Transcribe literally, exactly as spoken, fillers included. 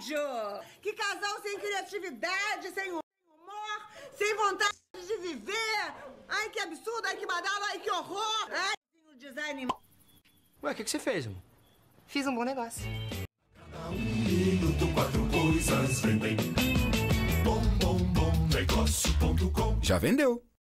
nojo! Que casal sem criatividade, sem humor, sem vontade de viver! Ai, que absurdo, ai, que badalo, ai, que horror! Ai, o design... Ué, o que, que você fez, amor? Fiz um bom negócio. Cada um minuto, quatro coisas vendem. Bom, bom, bom, negócio ponto com. Já vendeu.